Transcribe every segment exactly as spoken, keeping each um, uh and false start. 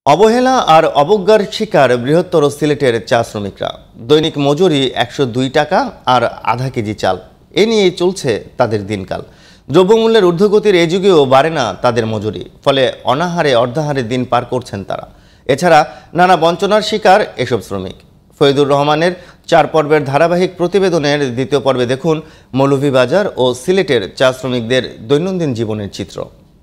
অবহেলা আর অবজ্ঞার শিকার বৃহত্তর সিলেটের চা শ্রমিকরা। দৈনিক মজুরি একশো দুই টাকা আর আধা কেজি চাল, এ নিয়েই চলছে তাদের দিনকাল। দ্রব্যমূল্যের ঊর্ধ্বগতির এই যুগেও বাড়ে না তাদের মজুরি, ফলে অনাহারে অর্ধাহারে দিন পার করছেন তারা। এছাড়া নানা বঞ্চনার শিকার এসব শ্রমিক। ফরিদুর রহমানের চার পর্বের ধারাবাহিক প্রতিবেদনের দ্বিতীয় পর্বে দেখুন মৌলভীবাজার ও সিলেটের চা শ্রমিকদের দৈনন্দিন জীবনের চিত্র।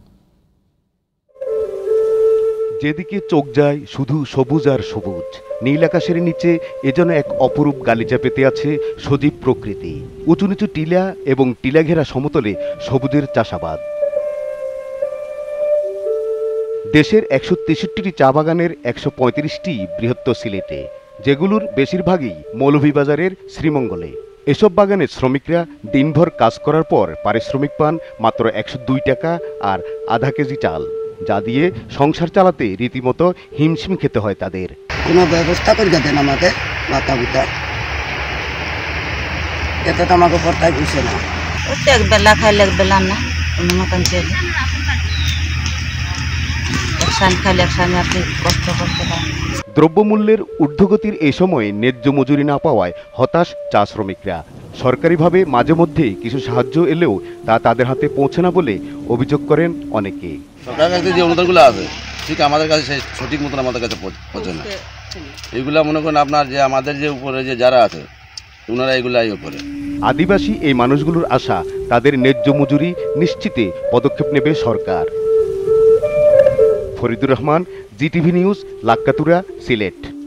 যেদিকে চোখ যায় শুধু সবুজ আর সবুজ। নীল আকাশের নিচে এ যেন এক অপরূপ গালিচা পেতে আছে সজীব প্রকৃতি। উঁচু নিচু টিলা এবং টিলা ঘেরা সমতলে সবুজের চাষাবাদ। দেশের একশো তেষট্টিটি চা বাগানের একশো পঁয়ত্রিশটি বৃহত্তর সিলেটে, যেগুলোর বেশিরভাগই মৌলভীবাজারের শ্রীমঙ্গলে। এসব বাগানের শ্রমিকরা দিনভর কাজ করার পর পারিশ্রমিক পান মাত্র একশো দুই টাকা আর আধা কেজি চাল, যা দিয়ে সংসার চালাতে রীতিমতো হিমশিম খেতে হয় তাদের। কোনো ব্যবস্থা করে দেন আমাকে মাথা বুতা, এতে তো আমাকে পড়তাই বুঝছে না। এক বেলা খাইলে এক বেলা না, কোনো মতন চলে। একসান খাইলে একসান আপনি কষ্ট করতে পারেন। দ্রব্যমূল্যের ঊর্ধ্বগতির এই সময়ে ন্যায্য মজুরি না পাওয়ায় হতাশ চা শ্রমিকরা। সরকারিভাবে মাঝে মধ্যে কিছু সাহায্য এলেও তা তাদের হাতে পৌঁছে না বলে অভিযোগ করেন অনেকে। সরকারের কাছে যে অনুদানগুলো আছে ঠিক আমাদের কাছে সেই সঠিক মতন আমাদের কাছে পৌঁছে না। এইগুলা মনে করেন আপনার যে আমাদের যে উপরে যে যারা আছে ওনারা এগুলাই উপরে। আদিবাসী এই মানুষগুলোর আশা তাদের ন্যায্য মজুরি নিশ্চিতে পদক্ষেপ নেবে সরকার। Faridur Rahman, GTV news, Lakkatura, Sylhet.